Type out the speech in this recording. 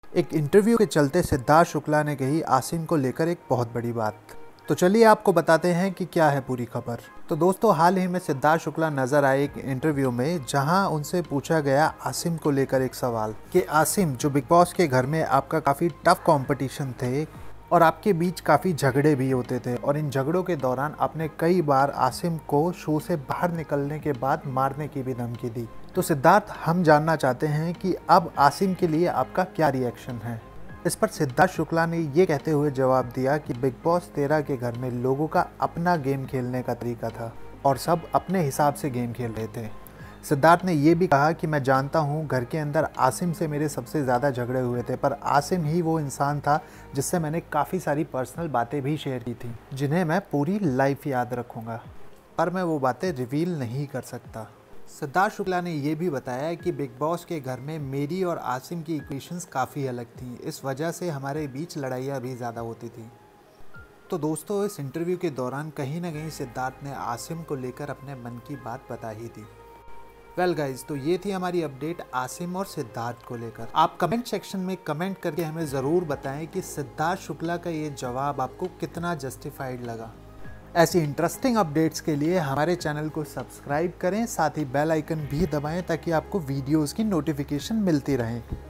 एक इंटरव्यू के चलते सिद्धार्थ शुक्ला ने कही आसिम को लेकर एक बहुत बड़ी बात। तो चलिए आपको बताते हैं कि क्या है पूरी खबर। तो दोस्तों, हाल ही में सिद्धार्थ शुक्ला नजर आए एक इंटरव्यू में, जहां उनसे पूछा गया आसिम को लेकर एक सवाल कि आसिम, जो बिग बॉस के घर में आपका काफ़ी टफ कंपटीशन थे और आपके बीच काफ़ी झगड़े भी होते थे, और इन झगड़ों के दौरान आपने कई बार आसिम को शो से बाहर निकलने के बाद मारने की भी धमकी दी। तो सिद्धार्थ, हम जानना चाहते हैं कि अब आसिम के लिए आपका क्या रिएक्शन है। इस पर सिद्धार्थ शुक्ला ने ये कहते हुए जवाब दिया कि बिग बॉस 13 के घर में लोगों का अपना गेम खेलने का तरीका था और सब अपने हिसाब से गेम खेल रहे थे। सिद्धार्थ ने यह भी कहा कि मैं जानता हूं घर के अंदर आसिम से मेरे सबसे ज़्यादा झगड़े हुए थे, पर आसिम ही वो इंसान था जिससे मैंने काफ़ी सारी पर्सनल बातें भी शेयर की थी, जिन्हें मैं पूरी लाइफ याद रखूँगा, पर मैं वो बातें रिवील नहीं कर सकता। सिद्धार्थ शुक्ला ने यह भी बताया कि बिग बॉस के घर में मेरी और आसिम की इक्वेशंस काफ़ी अलग थीं, इस वजह से हमारे बीच लड़ाइयाँ भी ज़्यादा होती थी। तो दोस्तों, इस इंटरव्यू के दौरान कहीं ना कहीं सिद्धार्थ ने आसिम को लेकर अपने मन की बात बता ही दी। वेल गाइज, तो ये थी हमारी अपडेट आसिम और सिद्धार्थ को लेकर। आप कमेंट सेक्शन में कमेंट करके हमें ज़रूर बताएं कि सिद्धार्थ शुक्ला का ये जवाब आपको कितना जस्टिफाइड लगा। ऐसी इंटरेस्टिंग अपडेट्स के लिए हमारे चैनल को सब्सक्राइब करें, साथ ही बेल आइकन भी दबाएं ताकि आपको वीडियोस की नोटिफिकेशन मिलती रहे।